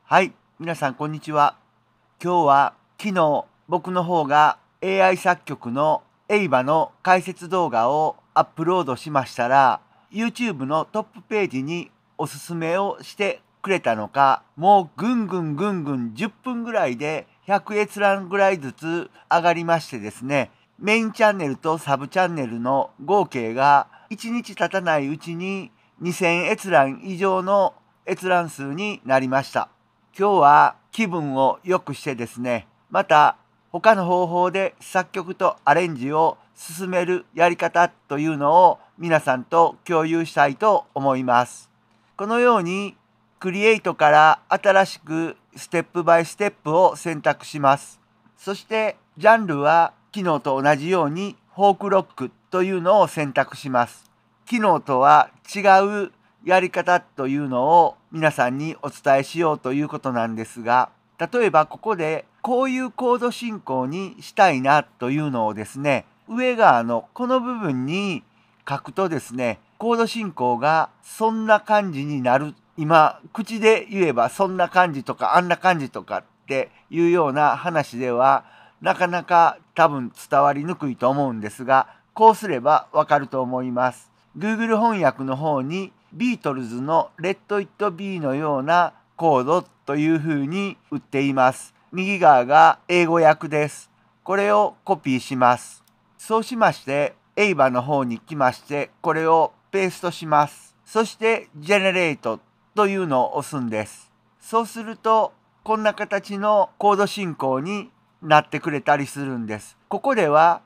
はい、皆さんこんにちは。今日は昨日僕の方が AI 作曲のエイバの解説動画をアップロードしましたら、YouTube のトップページにおすすめをしてくれたのか、もうぐんぐん10分ぐらいで100閲覧ぐらいずつ上がりましてですね、メインチャンネルとサブチャンネルの合計が1日経たないうちに2000閲覧以上の閲覧数になりました。今日は気分を良くしてですね、また他の方法で作曲とアレンジを進めるやり方というのを皆さんと共有したいと思います。このようにクリエイトから新しくステップバイステップを選択します。そしてジャンルは昨日と同じようにフォークロックというのを選択します。昨日とは違うやり方というのを皆さんにお伝えしようということなんですが、例えばここでこういうコード進行にしたいなというのをですね、上側のこの部分に書くとですね、コード進行がそんな感じになる。今口で言えばそんな感じとかあんな感じとかっていうような話ではなかなか多分伝わりにくいと思うんですが、こうすればわかると思います。Google 翻訳の方にビートルズの Let It Be のようなコードというふうに打っています。右側が英語訳です。これをコピーします。そうしまして、Ava の方に来まして、これをペーストします。そして Generate というのを押すんです。そうすると、こんな形のコード進行になってくれたりするんです。ここでは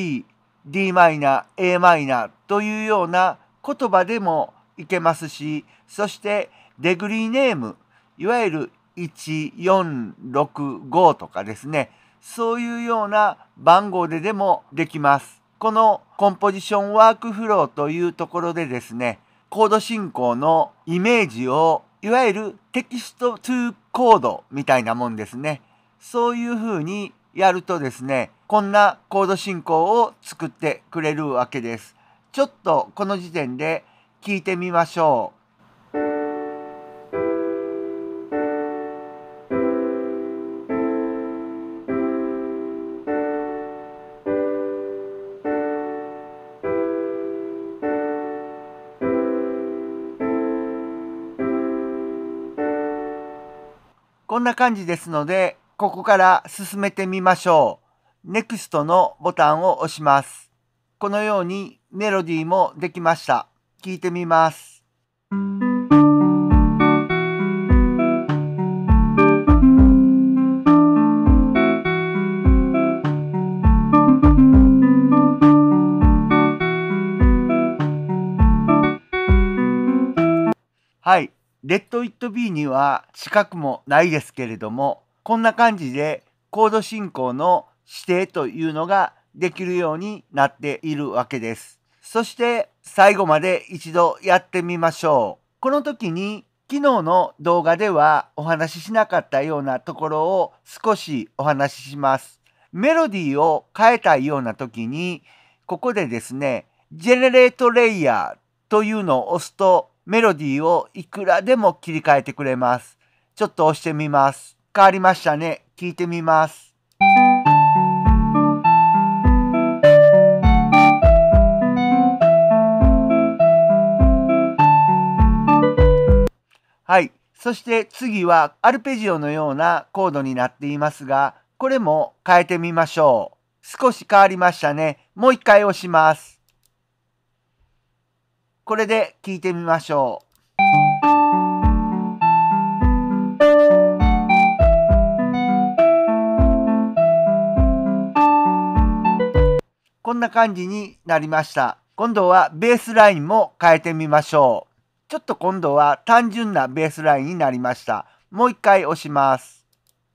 C、Dm、Am というような言葉でもいけますし、そしてデグリーネーム、いわゆる1465とかですね、そういうような番号でもできます。このコンポジションワークフローというところでですね、コード進行のイメージをいわゆるテキストトゥコードみたいなもんですね。そういうふうにやるとですね、こんなコード進行を作ってくれるわけです。ちょっとこの時点で聞いてみましょう。こんな感じですので、ここから進めてみましょう。NEXT のボタンを押します。このようにメロディーもできました。聞いてみます。はい。Let It Be には近くもないですけれども、こんな感じでコード進行の指定というのができるようになっているわけです。そして最後まで一度やってみましょう。この時に昨日の動画ではお話ししなかったようなところを少しお話しします。メロディーを変えたいような時に、ここでですね、Generate Layer というのを押すとメロディーをいくらでも切り替えてくれます。ちょっと押してみます。変わりましたね。聞いてみます。はい。そして次はアルペジオのようなコードになっていますが、これも変えてみましょう。少し変わりましたね。もう一回押します。これで聞いてみましょう。こんな感じになりました。今度はベースラインも変えてみましょう。ちょっと今度は単純なベースラインになりました。もう一回押します。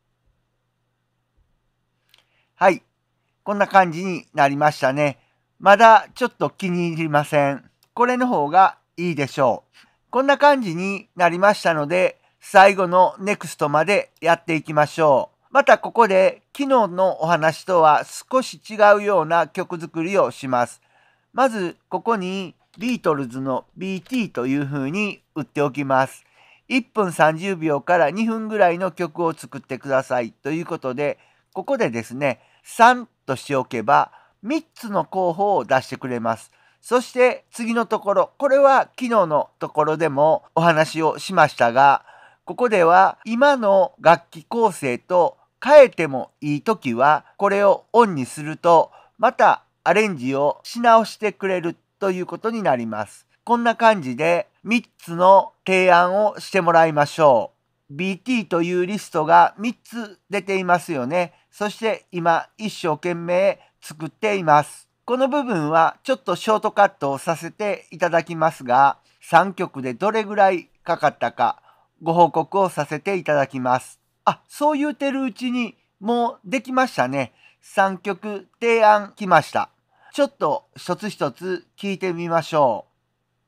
はい。こんな感じになりましたね。まだちょっと気に入りません。これの方がいいでしょう。こんな感じになりましたので、最後の NEXT までやっていきましょう。またここで昨日のお話とは少し違うような曲作りをします。まずここにビートルズの BT という風に打っておきます。 1分30秒から2分ぐらいの曲を作ってくださいということで、ここでですね、3としておけば3つの候補を出してくれます。そして次のところ、これは昨日のところでもお話をしましたが、ここでは今の楽器構成と変えてもいいときは、これをオンにすると、またアレンジをし直してくれるということになります。こんな感じで3つの提案をしてもらいましょう。BT というリストが3つ出ていますよね。そして今一生懸命作っています。この部分はちょっとショートカットをさせていただきますが、3曲でどれぐらいかかったかご報告をさせていただきます。そう言うてるうちにもうできましたね。3曲提案来ました。ちょっと一つ一つ聞いてみましょう。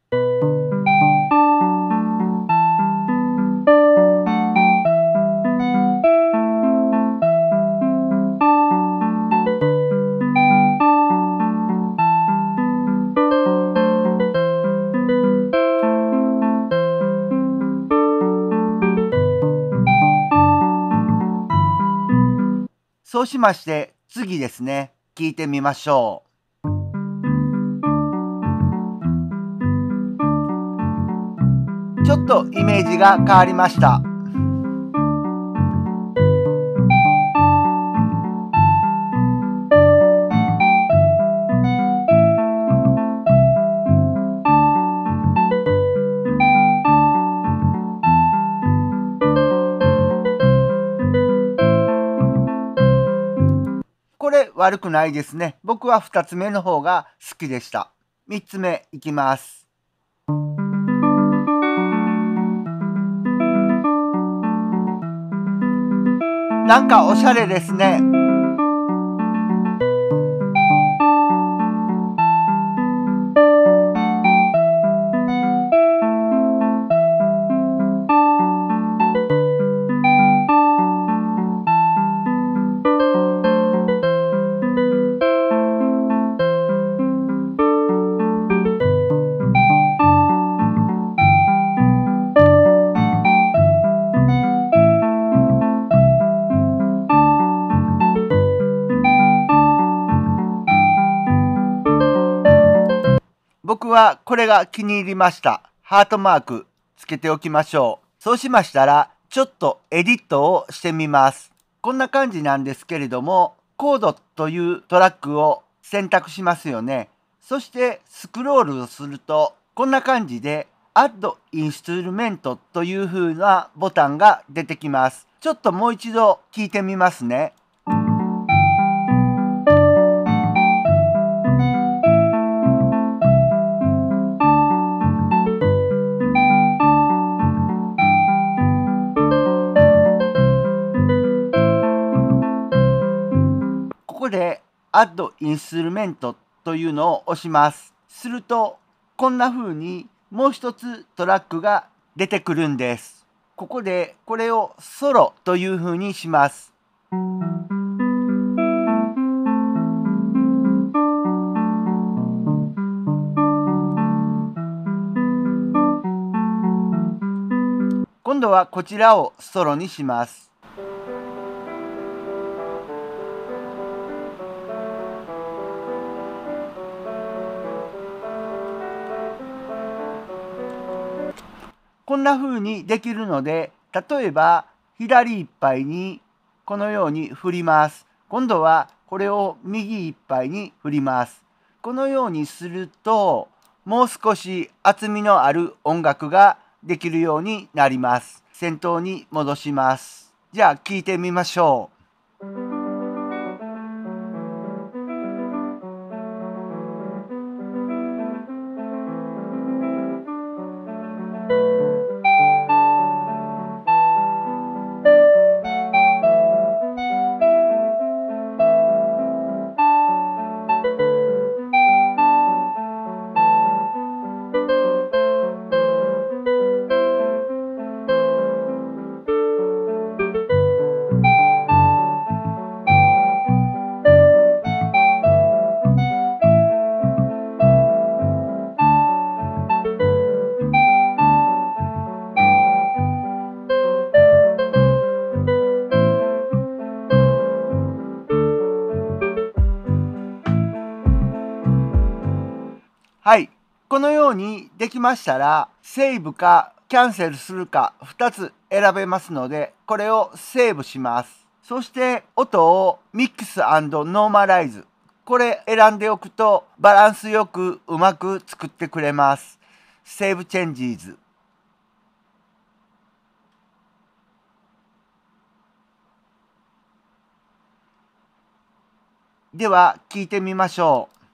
そうしまして次ですね、聞いてみましょう。ちょっとイメージが変わりました。これ悪くないですね。僕は2つ目の方が好きでした。3つ目いきます。なんかおしゃれですね。僕はこれが気に入りました。ハートマークつけておきましょう。そうしましたら、ちょっとエディットをしてみます。こんな感じなんですけれども、コードというトラックを選択しますよね。そしてスクロールをすると、こんな感じで Add Instrument という風なボタンが出てきます。ちょっともう一度聞いてみますね。ここで Add Instrument というのを押します。すると、こんな風にもう一つトラックが出てくるんです。ここでこれをソロという風にします。今度はこちらをソロにします。こんな風にできるので、例えば左いっぱいにこのように振ります。今度はこれを右いっぱいに振ります。このようにすると、もう少し厚みのある音楽ができるようになります。先頭に戻します。じゃあ聴いてみましょう。 はい。このようにできましたら、セーブかキャンセルするか2つ選べますので、これをセーブします。そして音をミックス&ノーマライズ。これ選んでおくとバランスよくうまく作ってくれます。セーブチェンジーズ。では聞いてみましょう。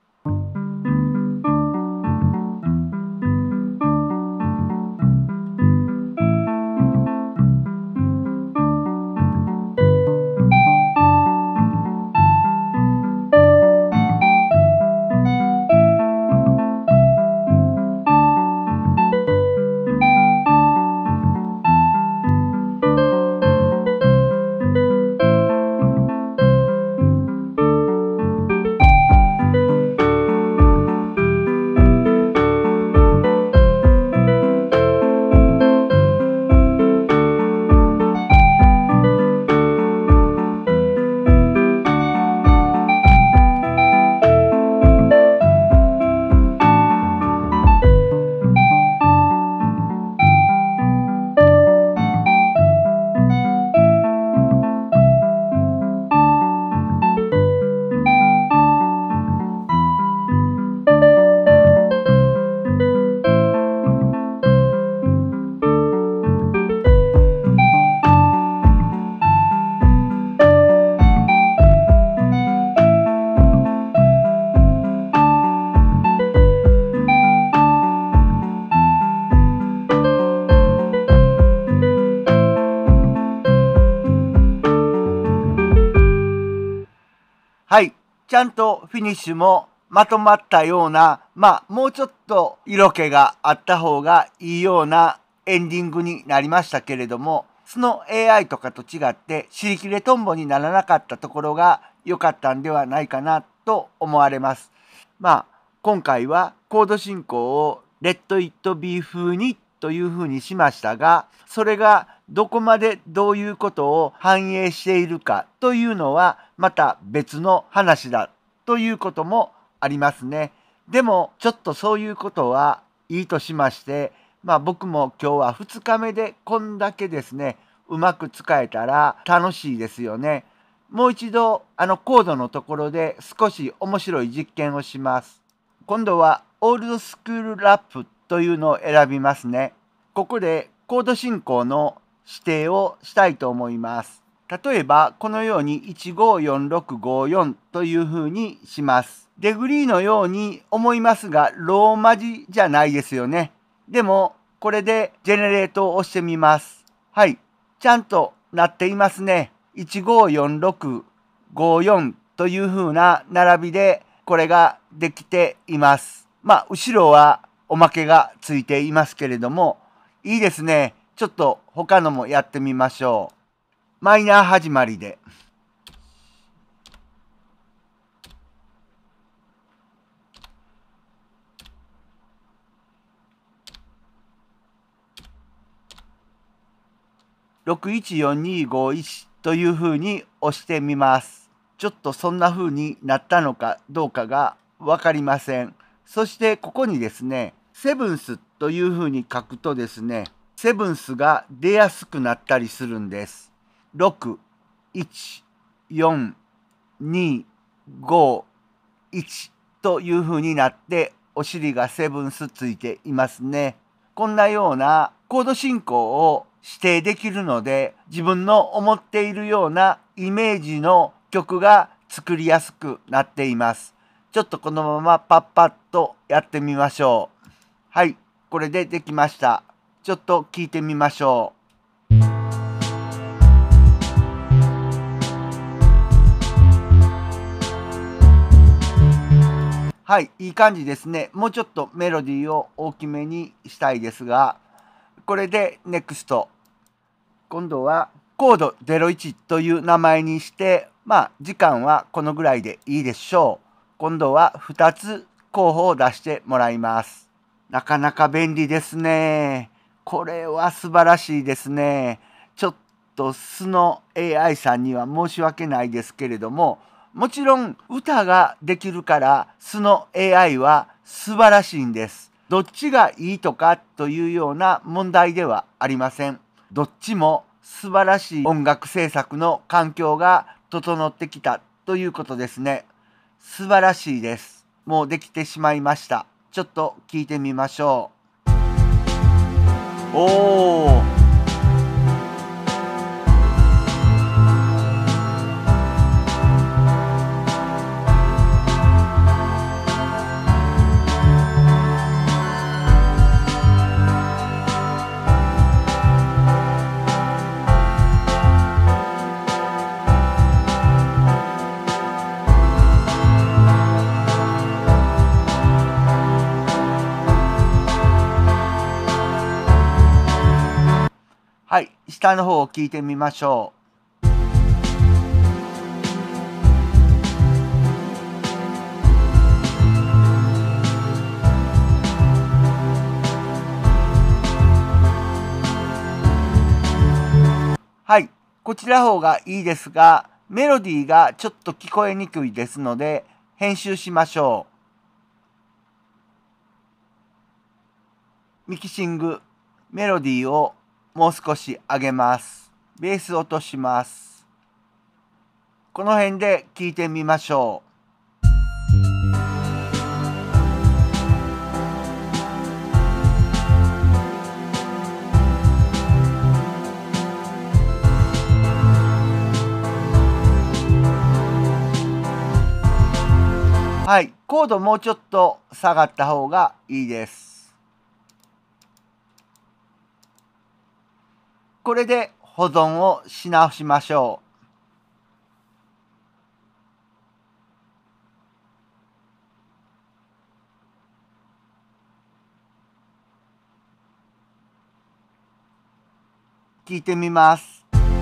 はい。ちゃんとフィニッシュもまとまったような、もうちょっと色気があった方がいいようなエンディングになりましたけれども、その AI とかと違って尻切れトンボにならなかったところが良かったんではないかなと思われます。今回はコード進行を Let It Be 風にというふうにしましたが、それがどこまでどういうことを反映しているかというのはまた別の話だということもありますね。でもちょっとそういうことはいいとしまして、僕も今日は2日目でこんだけですね、うまく使えたら楽しいですよね。もう一度コードのところで少し面白い実験をします。今度はオールドスクールラップというのを選びますね。ここでコード進行の指定をしたいと思います。例えばこのように154654というふうにします。デグリーのように思いますがローマ字じゃないですよね。でもこれでジェネレートを押してみます。はい、ちゃんとなっていますね。154654というふうな並びでこれができています。後ろはおまけがついていますけれども、いいですね。ちょっと他のもやってみましょう。マイナー始まりで。614251というふうに押してみます。ちょっとそんな風になったのかどうかが分かりません。そしてここにですね、セブンスという風に書くとですね、セブンスが出やすくなったりするんです。6、1、4、2、5、1という風になってお尻がセブンスついていますね。こんなようなコード進行を指定できるので、自分の思っているようなイメージの曲が作りやすくなっています。ちょっとこのままパッパッとやってみましょう。はい、これでできました。ちょっと聞いてみましょう。はい、いい感じですね。もうちょっとメロディーを大きめにしたいですが、これで NEXT。今度はコード01という名前にして、時間はこのぐらいでいいでしょう。今度は2つ候補を出してもらいます。なかなか便利ですね。これは素晴らしいですね。ちょっと素の AI さんには申し訳ないですけれども、 もちろん歌ができるから素の AI は素晴らしいんです。どっちがいいとかというような問題ではありません。どっちも素晴らしい音楽制作の環境が整ってきたということですね。素晴らしいです。もうできてしまいました。ちょっと聞いてみましょう。おー。はい、下の方を聞いてみましょう。はい、こちら方がいいですが、メロディーがちょっと聞こえにくいですので、編集しましょう。ミキシング、メロディーをもう少し上げます。ベース落とします。この辺で聞いてみましょう。はい、コードもうちょっと下がった方がいいです。これで保存をし直しましょう。聞いてみます。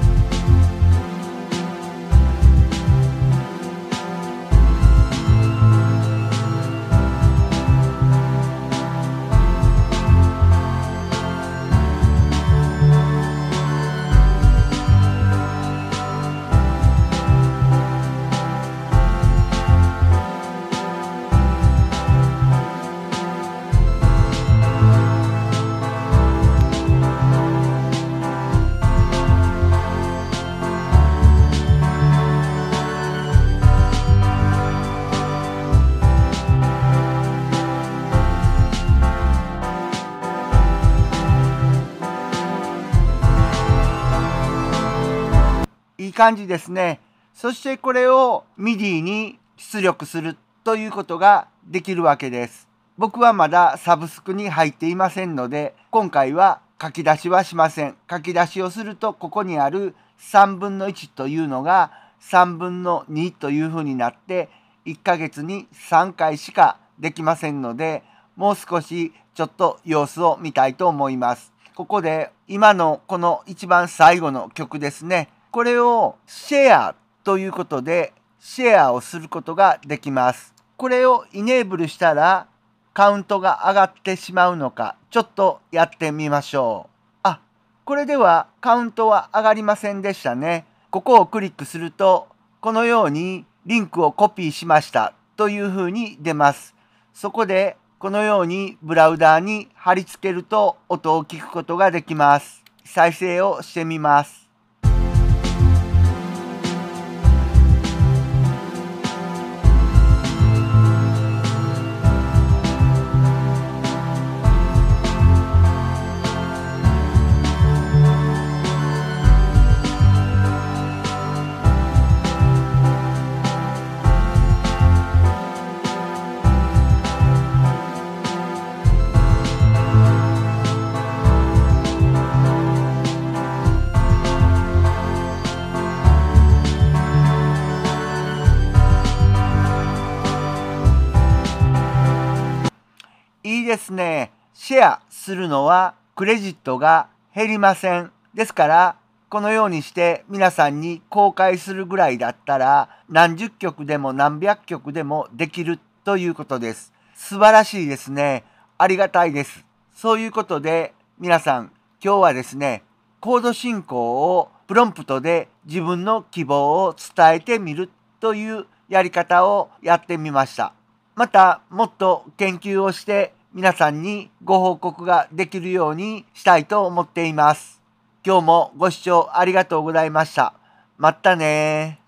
いい感じですね。そしてこれを MIDI に出力するということができるわけです。僕はまだサブスクに入っていませんので、今回は書き出しはしません。書き出しをするとここにある3分の1というのが3分の2というふうになって1ヶ月に3回しかできませんので、もう少しちょっと様子を見たいと思います。ここで今のこの一番最後の曲ですね。これをシェアということでシェアをすることができます。これをイネーブルしたらカウントが上がってしまうのかちょっとやってみましょう。これではカウントは上がりませんでしたね。ここをクリックするとこのようにリンクをコピーしましたというふうに出ます。そこでこのようにブラウザーに貼り付けると音を聞くことができます。再生をしてみます。いいですね。シェアするのはクレジットが減りません。ですからこのようにして皆さんに公開するぐらいだったら何十曲でも何百曲でもできるということです。素晴らしいですね。ありがたいです。そういうことで皆さん今日はですね、コード進行をプロンプトで自分の希望を伝えてみるというやり方をやってみました。またもっと研究をして皆さんにご報告ができるようにしたいと思っています。今日もご視聴ありがとうございました。またね。